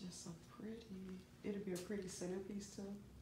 just so pretty. It'll be a pretty centerpiece too.